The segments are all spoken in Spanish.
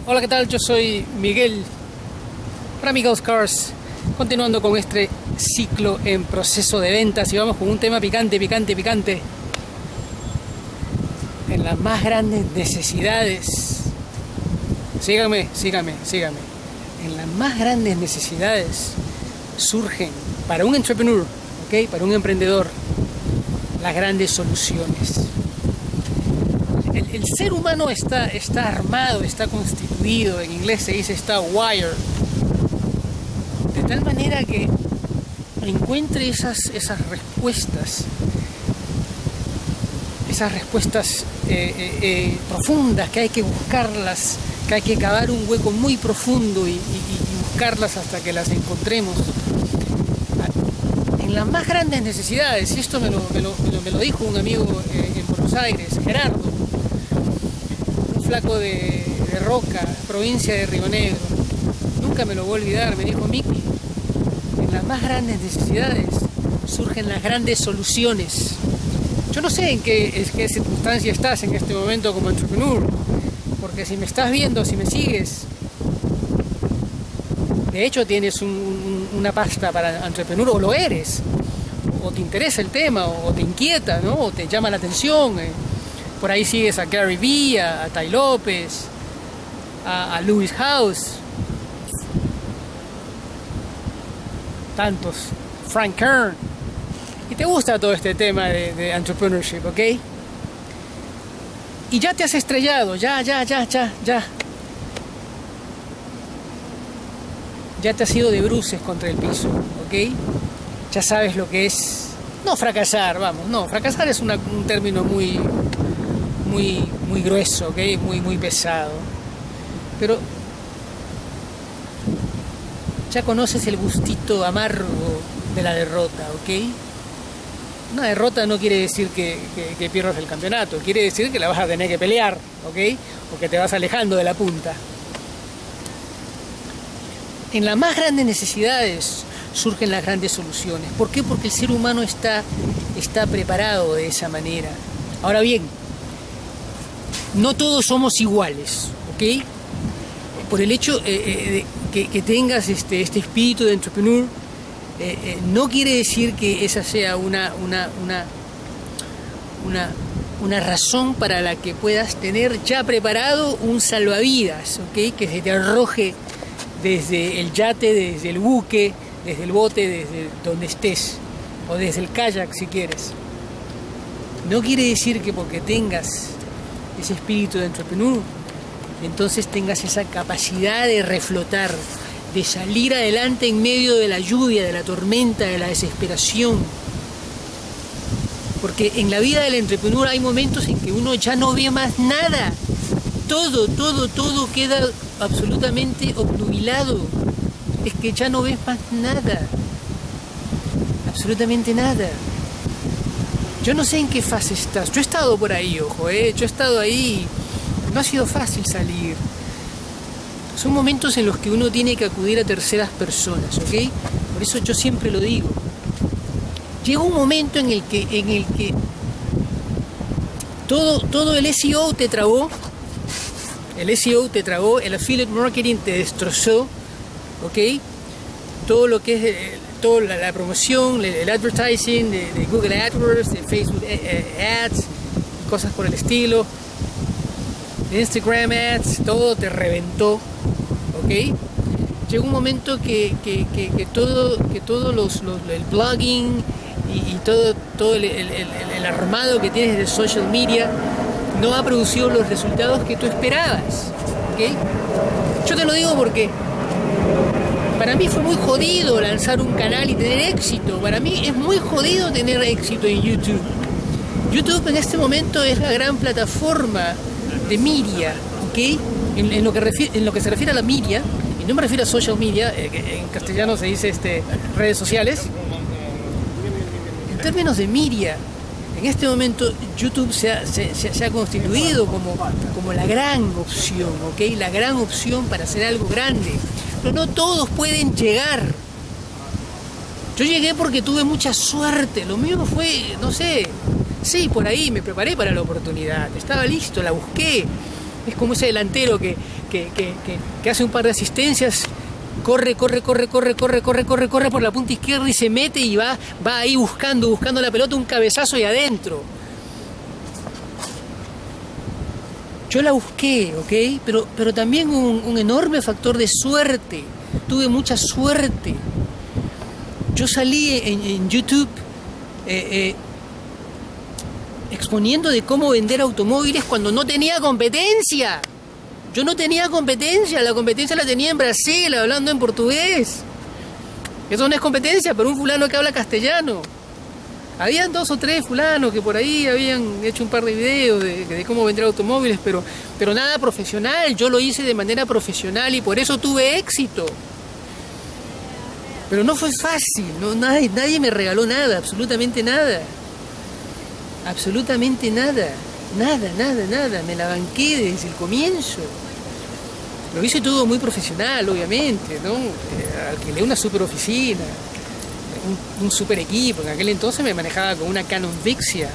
Hola, ¿qué tal? Yo soy Miguel para Miguel's Cars, continuando con este ciclo en proceso de ventas, y vamos con un tema picante. En las más grandes necesidades, síganme. En las más grandes necesidades surgen para un entrepreneur, para un emprendedor, las grandes soluciones. El ser humano está armado, está constituido, en inglés se dice está wired, de tal manera que encuentre esas respuestas profundas, que hay que buscarlas, que hay que cavar un hueco muy profundo y buscarlas hasta que las encontremos. En las más grandes necesidades, y esto me lo dijo un amigo en Buenos Aires, Gerardo, un flaco de Roca, provincia de Río Negro, nunca me lo voy a olvidar, me dijo: Miki, en las más grandes necesidades surgen las grandes soluciones. Yo no sé en qué circunstancia estás en este momento como entrepreneur, porque si me estás viendo, si me sigues, de hecho tienes una pasta para entrepreneur, o lo eres, o te interesa el tema, o te inquieta, ¿no? O te llama la atención. Por ahí sigues a Gary Vee, a Tai López, a Lewis Howes, tantos, Frank Kern, y te gusta todo este tema de entrepreneurship, ¿ok? Y ya te has estrellado, ya te has ido de bruces contra el piso, ¿ok? Ya sabes lo que es, no fracasar, fracasar es un término muy grueso, ¿ok? Muy pesado, pero ya conoces el gustito amargo de la derrota, ¿ok? Una derrota no quiere decir que pierdas el campeonato, quiere decir que la vas a tener que pelear, ¿ok? O que te vas alejando de la punta. En las más grandes necesidades surgen las grandes soluciones. ¿Por qué? Porque el ser humano está preparado de esa manera. Ahora bien, no todos somos iguales, ¿ok? Por el hecho de que tengas este espíritu de entrepreneur, no quiere decir que esa sea una razón para la que puedas tener ya preparado un salvavidas, ¿ok? Que se te arroje desde el yate, desde el buque, desde el bote, desde donde estés, o desde el kayak si quieres. No quiere decir que porque tengas ese espíritu de entrepreneur, entonces tengas esa capacidad de reflotar, de salir adelante en medio de la lluvia, de la tormenta, de la desesperación. Porque en la vida del entrepreneur hay momentos en que uno ya no ve más nada. Todo queda absolutamente obnubilado. Es que ya no ves más nada. Absolutamente nada. Yo no sé en qué fase estás. Yo he estado por ahí, ojo, yo he estado ahí. No ha sido fácil salir. Son momentos en los que uno tiene que acudir a terceras personas, ¿ok? Por eso yo siempre lo digo. Llega un momento en el que todo el SEO te trabó. El SEO te trabó, el affiliate marketing te destrozó, ¿ok? Todo lo que es toda la promoción, el advertising de Google AdWords, de Facebook Ads, cosas por el estilo, de Instagram Ads, todo te reventó, ¿ok? Llegó un momento que todo el blogging y todo el armado que tienes de social media no ha producido los resultados que tú esperabas, ¿ok? Yo te lo digo porque para mí fue muy jodido lanzar un canal y tener éxito. Para mí es muy jodido tener éxito en YouTube. YouTube en este momento es la gran plataforma de media, ¿ok? En lo que se refiere a la media, y no me refiero a social media, en castellano se dice redes sociales. En términos de media, en este momento YouTube se ha constituido como la gran opción, ¿ok? La gran opción para hacer algo grande. Pero no todos pueden llegar. Yo llegué porque tuve mucha suerte. Lo mío fue, no sé, sí, por ahí me preparé para la oportunidad. Estaba listo, la busqué. Es como ese delantero que hace un par de asistencias, corre por la punta izquierda y se mete y va ahí buscando la pelota, un cabezazo y adentro. Yo la busqué, ¿ok? Pero también un enorme factor de suerte. Tuve mucha suerte. Yo salí en YouTube exponiendo de cómo vender automóviles cuando no tenía competencia. Yo no tenía competencia, la competencia la tenía en Brasil, hablando en portugués. Eso no es competencia, pero un fulano que habla castellano. Habían 2 o 3 fulanos que por ahí habían hecho un par de videos de cómo vender automóviles, pero nada profesional. Yo lo hice de manera profesional y por eso tuve éxito. Pero no fue fácil, ¿no? Nadie me regaló nada, absolutamente nada. Absolutamente nada. Nada. Me la banqué desde el comienzo. Lo hice todo muy profesional, obviamente, ¿no? Alquilé una super oficina. Un super equipo. En aquel entonces me manejaba con una Canon Vixia.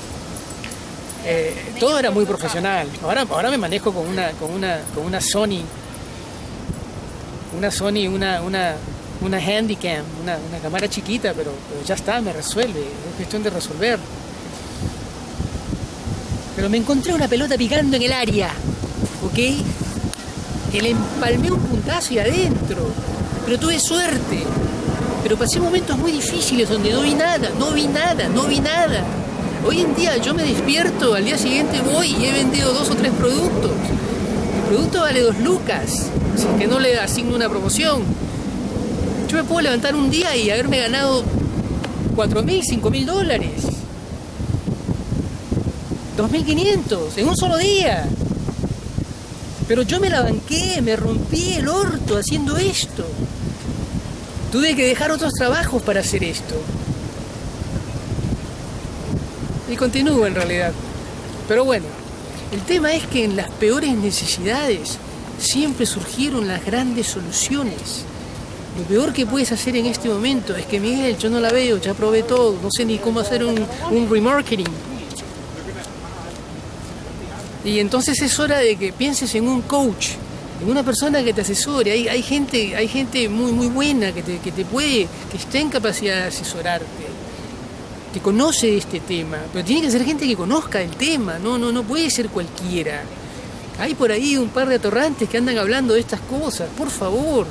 Todo era muy profesional. Ahora me manejo con una Sony. Una Handycam, una cámara chiquita, pero ya está, me resuelve. Es cuestión de resolver. Pero me encontré una pelota picando en el área, ¿ok? Que le empalmé un puntazo y adentro. Pero tuve suerte. Pero pasé momentos muy difíciles donde no vi nada. Hoy en día yo me despierto, al día siguiente voy y he vendido 2 o 3 productos. El producto vale 2 lucas, si es que no le asigno una promoción. Yo me puedo levantar un día y haberme ganado 4.000, 5.000 dólares. 2.500 en un solo día. Pero yo me la banqué, me rompí el orto haciendo esto. Tuve que dejar otros trabajos para hacer esto. Y continúo en realidad. Pero bueno, el tema es que en las peores necesidades siempre surgieron las grandes soluciones. Lo peor que puedes hacer en este momento es que, Miguel, yo no la veo, ya probé todo, no sé ni cómo hacer un remarketing. Y entonces es hora de que pienses en un coach, en una persona que te asesore. Hay gente muy buena que está en capacidad de asesorarte, que conoce este tema, pero tiene que ser gente que conozca el tema, no puede ser cualquiera. Hay por ahí un par de atorrantes que andan hablando de estas cosas, por favor.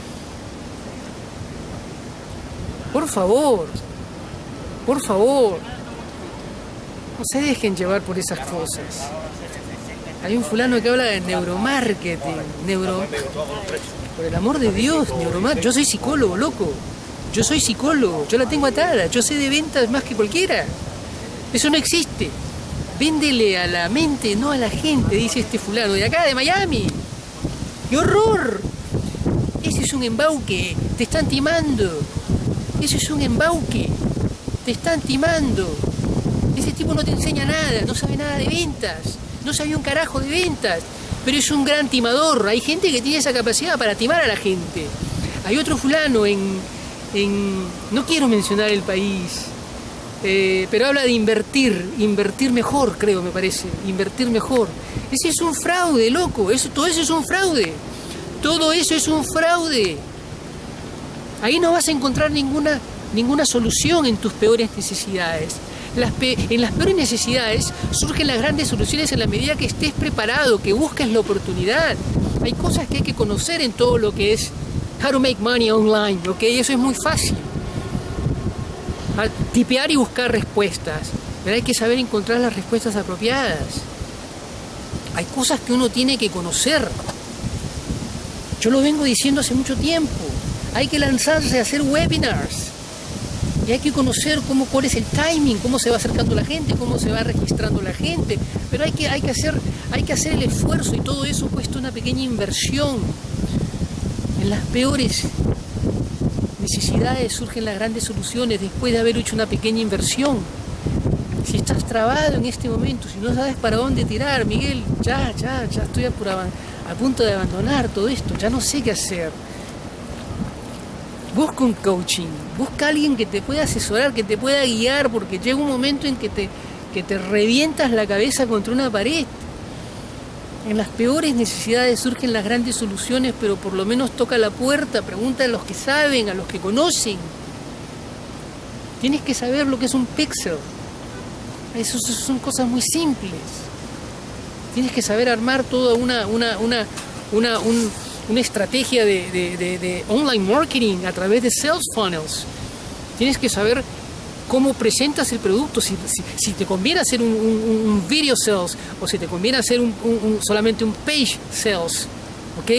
Por favor, no se dejen llevar por esas cosas. Hay un fulano que habla de neuromarketing, por el amor de Dios, neuromarketing. Yo soy psicólogo, loco. Yo soy psicólogo, yo la tengo atada, yo sé de ventas más que cualquiera. Eso no existe. Véndele a la mente, no a la gente, dice este fulano de acá, de Miami. ¡Qué horror! Ese es un embauque, te están timando. Eso es un embauque, te están timando. Ese tipo no te enseña nada, no sabe nada de ventas, no sabe un carajo de ventas, pero es un gran timador. Hay gente que tiene esa capacidad para timar a la gente. Hay otro fulano no quiero mencionar el país, pero habla de invertir mejor, creo, me parece, invertir mejor. Ese es un fraude, loco, todo eso es un fraude, todo eso es un fraude. Ahí no vas a encontrar ninguna solución en tus peores necesidades. En las peores necesidades surgen las grandes soluciones en la medida que estés preparado, que busques la oportunidad. Hay cosas que hay que conocer en todo lo que es how to make money online, ¿ok? Eso es muy fácil. Tipear y buscar respuestas, pero hay que saber encontrar las respuestas apropiadas. Hay cosas que uno tiene que conocer. Yo lo vengo diciendo hace mucho tiempo. Hay que lanzarse a hacer webinars. Y hay que conocer cuál es el timing, cómo se va acercando la gente, cómo se va registrando la gente. Pero hay que hacer el esfuerzo y todo eso cuesta una pequeña inversión. En las peores necesidades surgen las grandes soluciones después de haber hecho una pequeña inversión. Si estás trabado en este momento, si no sabes para dónde tirar, Miguel, ya estoy a punto de abandonar todo esto, ya no sé qué hacer. Busca un coaching, busca a alguien que te pueda asesorar, que te pueda guiar, porque llega un momento en que te revientas la cabeza contra una pared. En las peores necesidades surgen las grandes soluciones, pero por lo menos toca la puerta, pregunta a los que saben, a los que conocen. Tienes que saber lo que es un píxel. Eso son cosas muy simples. Tienes que saber armar toda una estrategia de online marketing a través de sales funnels. Tienes que saber cómo presentas el producto, si te conviene hacer un video sales o si te conviene hacer solamente un page sales, ¿ok?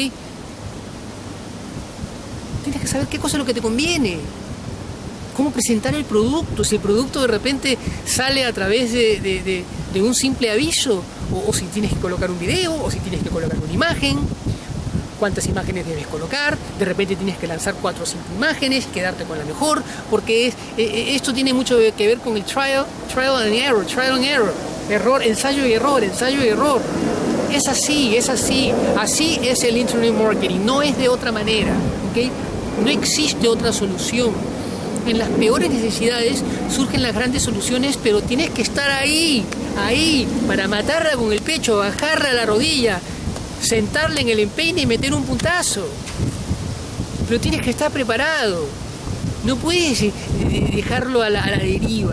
Tienes que saber qué cosa es lo que te conviene, cómo presentar el producto, si el producto de repente sale a través de un simple aviso, o si tienes que colocar un video, o si tienes que colocar una imagen. Cuántas imágenes debes colocar, de repente tienes que lanzar 4 o 5 imágenes, quedarte con la mejor, porque esto tiene mucho que ver con el trial and error, ensayo y error. Es así, así es el internet marketing, no es de otra manera, ¿okay? No existe otra solución. En las peores necesidades surgen las grandes soluciones, pero tienes que estar ahí, para matarla con el pecho, bajarla a la rodilla, sentarle en el empeine y meter un puntazo. Pero tienes que estar preparado. No puedes dejarlo a la deriva.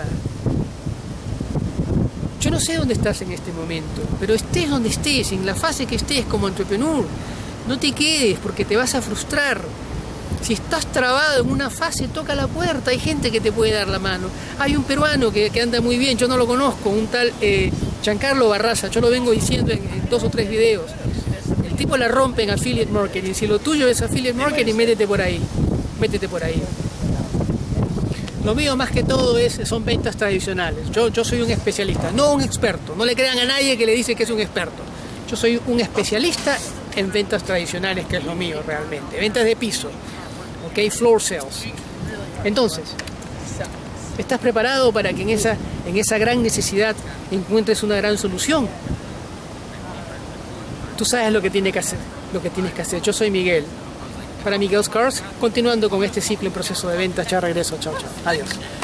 Yo no sé dónde estás en este momento, pero estés donde estés, en la fase que estés como entrepreneur, no te quedes porque te vas a frustrar. Si estás trabado en una fase, toca la puerta. Hay gente que te puede dar la mano. Hay un peruano que anda muy bien, yo no lo conozco, un tal Giancarlo Barraza. Yo lo vengo diciendo en 2 o 3 videos. El tipo la rompe en affiliate marketing. Si lo tuyo es affiliate marketing, métete por ahí. Lo mío más que todo son ventas tradicionales. Yo soy un especialista, no un experto. No le crean a nadie que le dice que es un experto. Yo soy un especialista en ventas tradicionales, que es lo mío realmente. Ventas de piso, ¿ok? Floor sales. Entonces, ¿estás preparado para que en esa gran necesidad encuentres una gran solución? Tú sabes lo que tienes que hacer. Yo soy Miguel. Para Miguel's Cars, continuando con este ciclo en proceso de ventas. Ya regreso. Chao. Adiós.